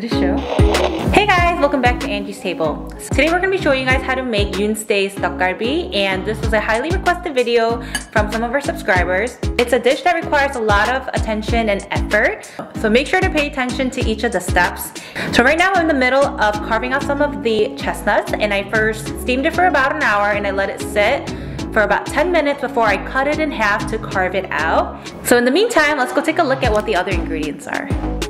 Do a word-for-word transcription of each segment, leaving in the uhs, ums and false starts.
Let it show. Hey guys, welcome back to Angie's Table. Today we're going to be showing you guys how to make Yoonstae's 떡갈비, and this was a highly requested video from some of our subscribers. It's a dish that requires a lot of attention and effort, so make sure to pay attention to each of the steps. So right now I'm in the middle of carving out some of the chestnuts, and I first steamed it for about an hour and I let it sit for about ten minutes before I cut it in half to carve it out. So in the meantime, let's go take a look at what the other ingredients are.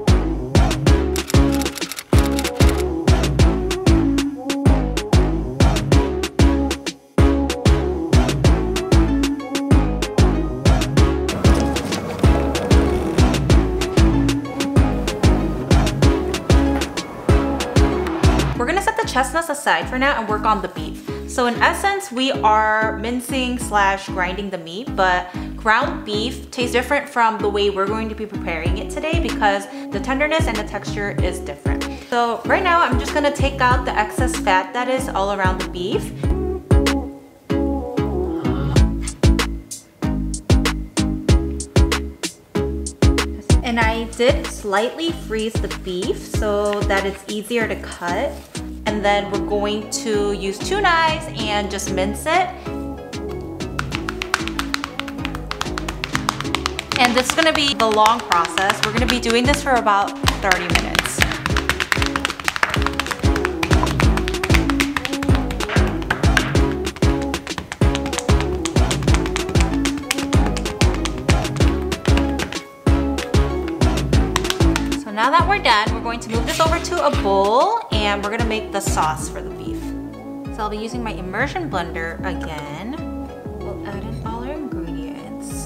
We're gonna set the chestnuts aside for now and work on the beef. So in essence, we are mincing slash grinding the meat, but ground beef tastes different from the way we're going to be preparing it today because the tenderness and the texture is different. So right now, I'm just gonna take out the excess fat that is all around the beef. And I did slightly freeze the beef so that it's easier to cut. And then we're going to use two knives and just mince it. And this is gonna be the long process. We're gonna be doing this for about thirty minutes. Now that we're done, we're going to move this over to a bowl and we're gonna make the sauce for the beef. So I'll be using my immersion blender again. We'll add in all our ingredients.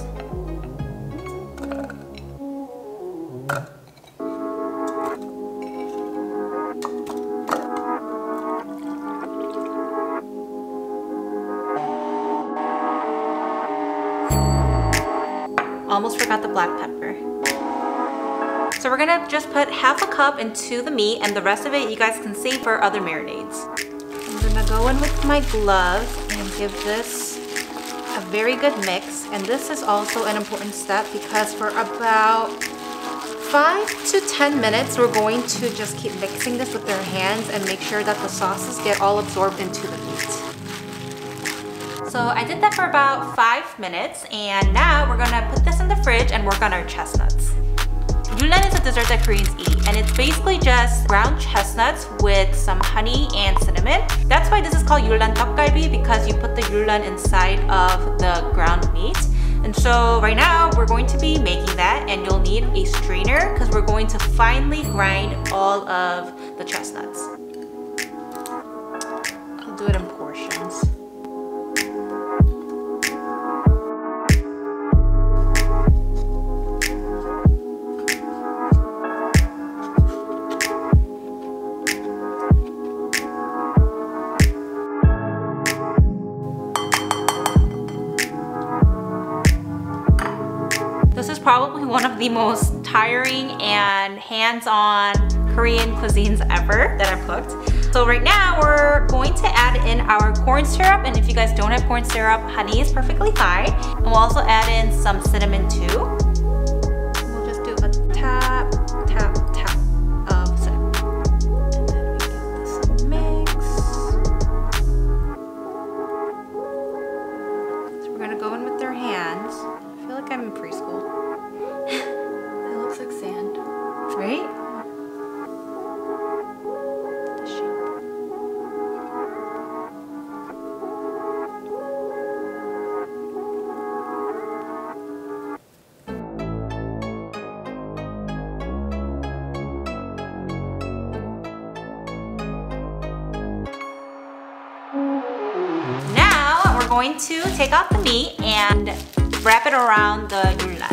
Almost forgot the black pepper. So we're gonna just put half a cup into the meat and the rest of it you guys can save for other marinades. I'm gonna go in with my gloves and give this a very good mix. And this is also an important step because for about five to ten minutes, we're going to just keep mixing this with our hands and make sure that the sauces get all absorbed into the meat. So I did that for about five minutes and now we're gonna put this in the fridge and work on our chestnuts. Yullan is a dessert that Koreans eat, and it's basically just ground chestnuts with some honey and cinnamon. That's why this is called Yullan 떡갈비, because you put the yullan inside of the ground meat. And so right now we're going to be making that, and you'll need a strainer because we're going to finely grind all of the chestnuts. I'll do it in portions. This is probably one of the most tiring and hands-on Korean cuisines ever that I've cooked. So right now we're going to add in our corn syrup, and if you guys don't have corn syrup, honey is perfectly fine. And we'll also add in some cinnamon too. We'll just do a tap, tap, tap of cinnamon. And then we get this mix. So we're gonna go in with our hands. I feel like I'm in preschool. It looks like sand. Right? The shape. Now we're going to take out the meat and wrap it around the yullan.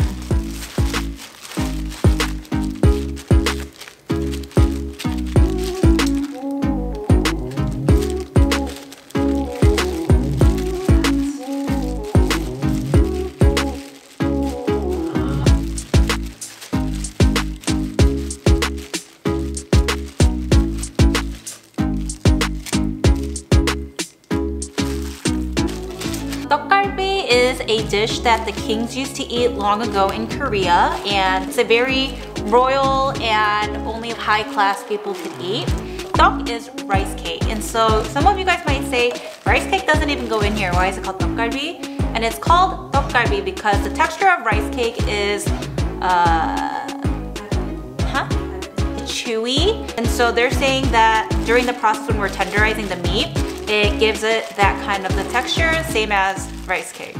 떡갈비 is a dish that the kings used to eat long ago in Korea, and it's a very royal and only high class people could eat. Tteok is rice cake, and so some of you guys might say rice cake doesn't even go in here. Why is it called tteokgalbi? And it's called tteokgalbi because the texture of rice cake is uh, huh? chewy, and so they're saying that during the process when we're tenderizing the meat, it gives it that kind of the texture, same as rice cake.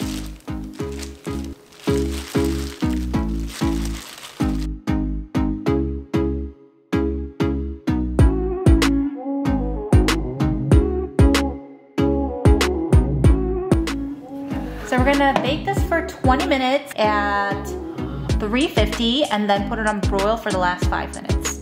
So we're gonna bake this for twenty minutes at three fifty and then put it on broil for the last five minutes.